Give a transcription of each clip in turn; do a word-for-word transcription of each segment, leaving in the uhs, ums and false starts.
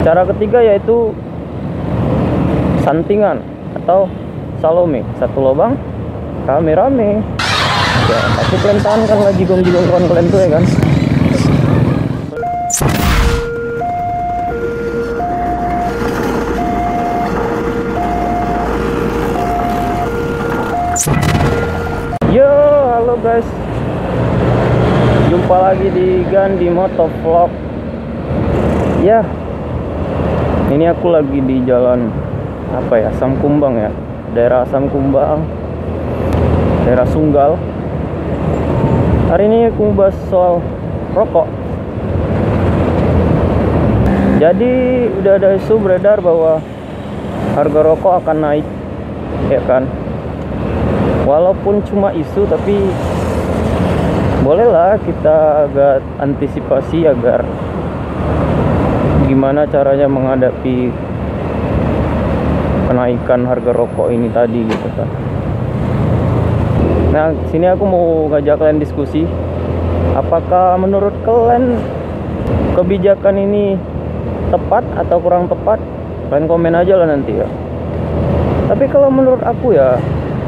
Cara ketiga yaitu santingan atau salome, satu lubang rame-rame. Ya, tapi kalian tahankan lah jigong-jigong kawan kalian tuh ya kan. Yo, halo guys, jumpa lagi di Gandhi Motovlog. Ya, ini aku lagi di jalan apa ya, Asam Kumbang ya, daerah Asam Kumbang, daerah Sunggal. Hari ini aku bahas soal rokok. Jadi udah ada isu beredar bahwa harga rokok akan naik, ya kan? Walaupun cuma isu, tapi bolehlah kita agak antisipasi agar gimana caranya menghadapi kenaikan harga rokok ini tadi gitu kan. Nah, sini aku mau ngajak kalian diskusi. Apakah menurut kalian kebijakan ini tepat atau kurang tepat? Kalian komen aja lah nanti ya. Tapi kalau menurut aku ya,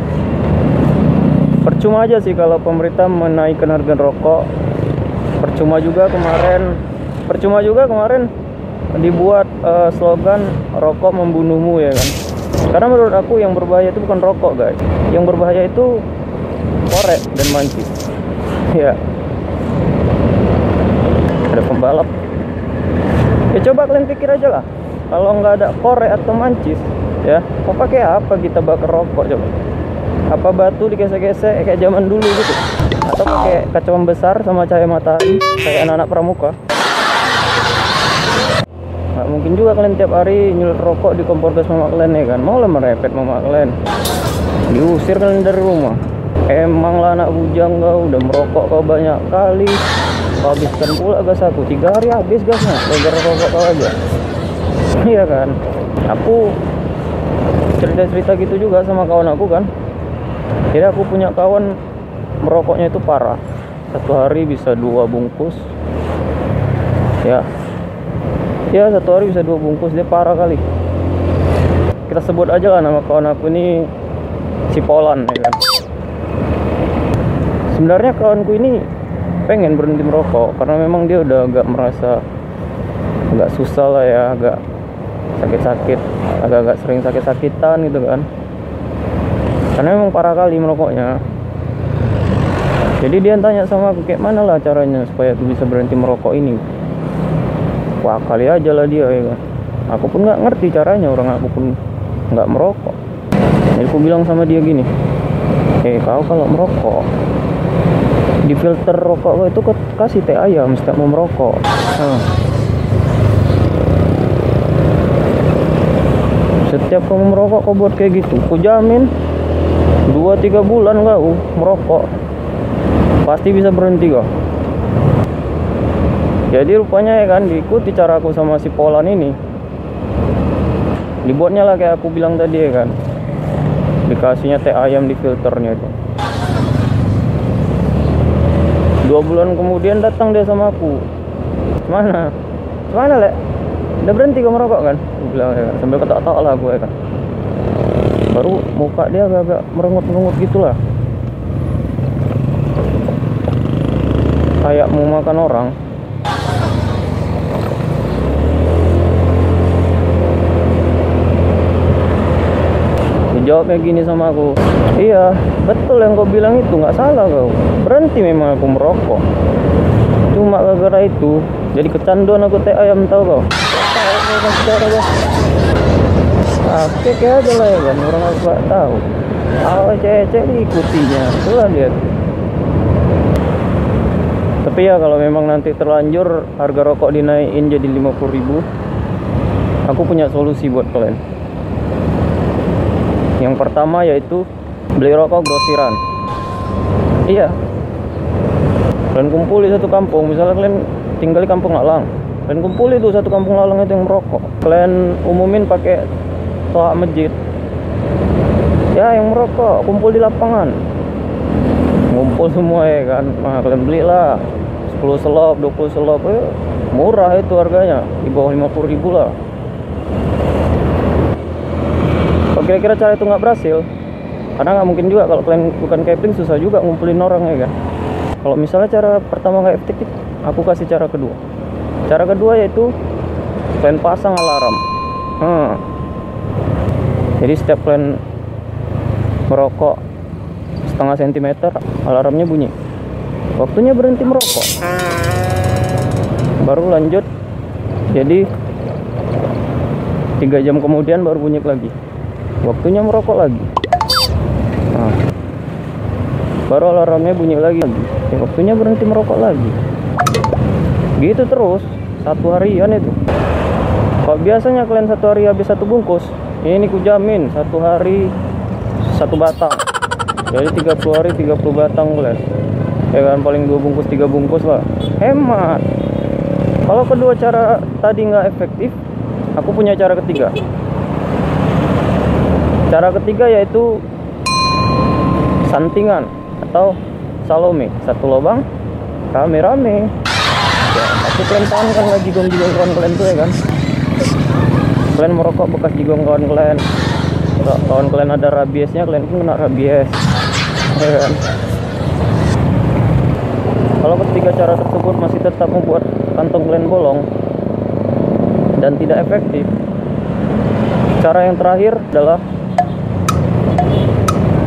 percuma aja sih kalau pemerintah menaikkan harga rokok. Percuma juga kemarin, percuma juga kemarin dibuat uh, slogan rokok membunuhmu ya kan. Karena menurut aku yang berbahaya itu bukan rokok guys. Yang berbahaya itu korek dan mancis. Ya. Ada pembalap. Ya coba kalian pikir aja lah. Kalau nggak ada korek atau mancis, ya mau pakai apa kita bakar rokok coba? Apa batu digesek-gesek kayak zaman dulu gitu, atau pakai kaca besar sama cahaya matahari kayak anak-anak pramuka? Nggak mungkin juga kalian tiap hari nyulut rokok di kompor gas mama kalian ya kan. Mau lah merepet mama kalian, diusir kalian dari rumah. Emang lah anak bujang kau, udah merokok kau banyak kali, kau habiskan pula gas aku, tiga hari habis gasnya gara-gara rokok kau aja. Iya kan. Aku cerita-cerita gitu juga sama kawan aku kan. Jadi aku punya kawan merokoknya itu parah, satu hari bisa dua bungkus. Ya, ya satu hari bisa dua bungkus, dia parah kali. Kita sebut aja lah nama kawan aku ini si Polan ya kan. Sebenarnya kawanku ini pengen berhenti merokok karena memang dia udah agak merasa agak susah lah ya, agak sakit-sakit, agak-agak sering sakit-sakitan gitu kan. Karena memang parah kali merokoknya. Jadi dia tanya sama aku, kayak mana lah caranya supaya aku bisa berhenti merokok ini. Wah kali aja lah dia ya kan. Aku pun nggak ngerti caranya, orang aku pun nggak merokok. Jadi aku bilang sama dia gini, eh kau kalau merokok, di filter rokok kau itu kasih teh ayam setiap mau merokok. Nah, setiap kamu merokok kau buat kayak gitu, aku jamin dua tiga bulan kau merokok pasti bisa berhenti kok. Jadi rupanya ya kan, diikuti cara aku sama si Polan ini, dibuatnya lah kayak aku bilang tadi ya kan, dikasihnya teh ayam di filternya itu. Dua bulan kemudian datang dia sama aku, mana mana lek udah berhenti kau merokok kan, aku bilang ya kan, sambil ketawa-tawa lah gue ya kan. Baru muka dia agak-agak merengut-merengut gitulah, kayak mau makan orang. Dia jawabnya gini sama aku, iya betul yang kau bilang itu, nggak salah kau, berhenti memang aku merokok, cuma gara-gara itu jadi kecanduan aku teh ayam, tahu kau. Oke kayak aja lah ya kan, orang aku gak tahu. Awal cewek-cewek diikutinya, itulah dia. Tapi ya kalau memang nanti terlanjur harga rokok dinaikin jadi lima puluh ribu, aku punya solusi buat kalian. Yang pertama yaitu beli rokok grosiran. Iya, kalian kumpul di satu kampung, misalnya kalian tinggal di kampung Lalang, kalian kumpul itu satu kampung Lalang itu yang merokok, kalian umumin pakai toa masjid ya, yang merokok kumpul di lapangan, ngumpul semua ya kan. Nah kalian belilah sepuluh selop, dua puluh selop, eh, murah itu harganya, di bawah lima puluh ribu lah. Kalau kira-kira cara itu nggak berhasil, karena nggak mungkin juga kalau kalian bukan kepling, susah juga ngumpulin orang ya kan. Kalau misalnya cara pertama nggak efektif, aku kasih cara kedua. Cara kedua yaitu kalian pasang alarm. Hmm. Jadi setiap kalian merokok setengah sentimeter, alarmnya bunyi. Waktunya berhenti merokok. Baru lanjut. Jadi tiga jam kemudian baru bunyi lagi. Waktunya merokok lagi. Nah, baru alarmnya bunyi lagi. Ya, waktunya berhenti merokok lagi. Gitu terus satu harian itu. Kalau biasanya kalian satu hari habis satu bungkus, ini ku jamin satu hari satu batang. Jadi tiga puluh hari tiga puluh batang kalian. Ya kan, paling dua bungkus tiga bungkus lah. Hemat. Kalau kedua cara tadi nggak efektif, aku punya cara ketiga. Cara ketiga yaitu santingan atau salome. Satu lubang, rame-rame. Ya, tapi kalian tahan kan lagi jigong-jigong kawan kalian tuh ya kan. Kalian merokok bekas jigong kawan kalian. Kalau kawan kalian ada rabiesnya, kalian pun kena rabies. Ya kan? Kalau ketiga cara tersebut masih tetap membuat kantong kalian bolong dan tidak efektif, cara yang terakhir adalah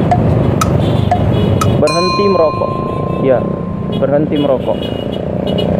berhenti merokok. Ya, berhenti merokok.